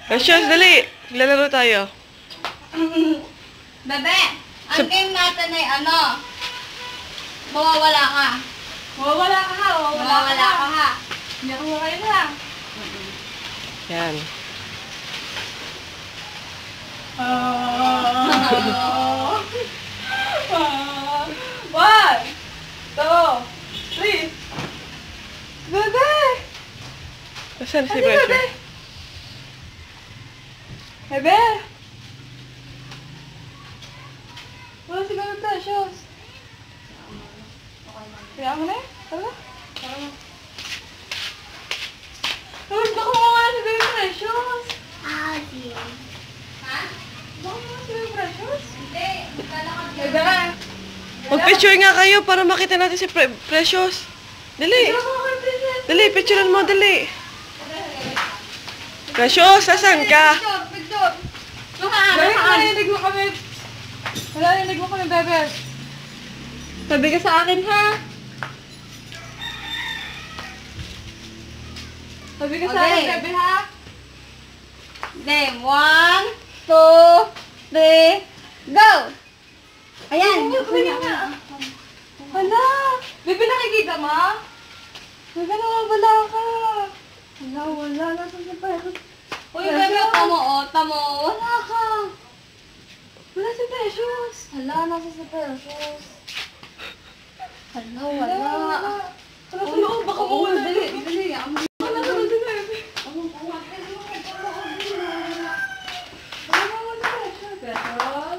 Precious, dali. Lalaro tayo. Bebe, ang game natin ay ano? Mawawala ka. Mawawala ka ha. Mawawala ka ha. Hindi ako makain ha. Yan. One, two, three. Bebe! Nasaan si Ano, Bebe? Precious? Bebe! Wala si Bebe Precious. Kaya mo na eh? Tara. Uy, baka mawala si Bebe Precious. Ha? Baka mawala si Bebe Precious. Hindi. Maglalakad ka. Bebe! Mag-picture nga kayo para makita natin si Precious. Dali. Dali, picturean mo, dali. Precious, asan ka? Picture. Bebe, narinig mo kami. Narinig mo kami, Bebe. Sabi ka sa akin, ha? Sabi ka sa akin, Okay. Bebe, ha? Game. 1, 2, 3, go! Ayan. Hala! Bebe, nakikita mo? Bebe, nawawala ka. Wala. Nasaan si Precious? Uy, bebe, tamo, oh. Tamo. Wala ka. Wala si Precious. Hala, nasa si Precious. Hala, wala. Wala sa loob, baka Oo, mawala. dali. Wala sa loob si Bebe. Wala mawala si Precious. Precious?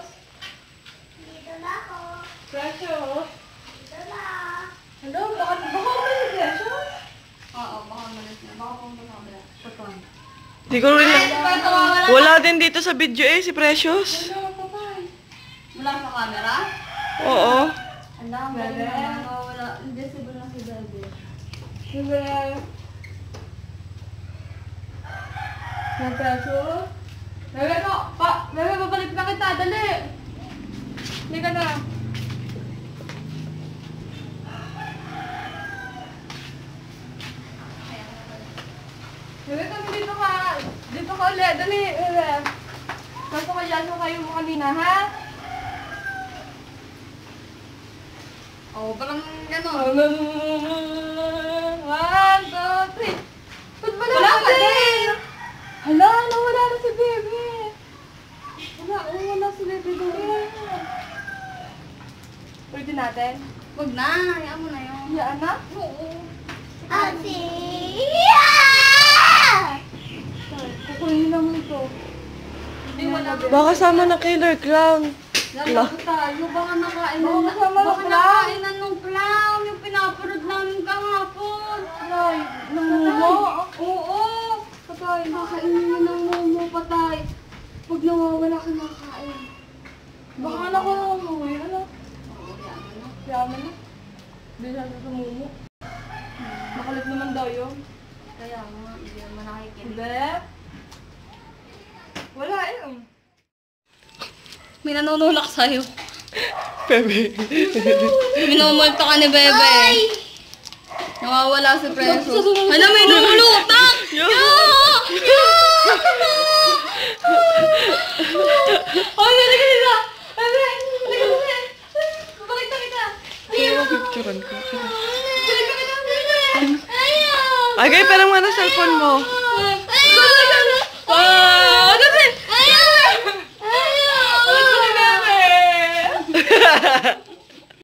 Precious? Hello, baka wala si Precious? Oo, baka malis na. Baka pumunta ka ba? Patay. Di ko rin Ay, wala. Wala din dito sa video si Precious. Hello, patay. Wala sa camera? Oo. Hala, Bebe. wala. Invisible na si Bebe. Bebe. Precious? Bebe, Bebe, babalik na kita. Dali. Hindi ka na. Bebe, kami dito ka. Dito ka ulit. Dali, Bebe. Pasok ka dyan sa kayo mo kanina, ha? Oo, parang gano'n. 1, 2, 3. Ba't wala Wala ka ka din? Hala, nawala na si Bebe. Wala si Bebe doon. Pwede natin? Huwag na, hayaan mo na yun. Hiyaan na? Oo. Kukunin lang mo ito. Hindi, wala ka. Baka sama na killer clown. Lamang tayo, baka nakainan Oo, na. kasama ng Baka clown. nakainan ng clown. Yung pinapanood namin kahapon. Ay, nangumo. Oo. Patay. Kakainin niyo ng momo, patay. Pag nawawala ka nakakain. Baka anak ko na umuwi. Ano? Oo, hayaan mo na. Yaman na. Hindi siya sumumo. Makulit naman daw yun. Kaya nga, hindi naman nakikinig. Hindi. Wala eh. May nanunulak sa'yo. Bebe. Minumulto ka ni Bebe. Nawawala si Preso. Hala, may nululutak! Yo! Oh, hindi ka nila! Bebe! Hindi ka nila! Babalik na kita! Picturean ko. Balik na kita! Bebe! Ayaw! Agay, parang mga cellphone mo.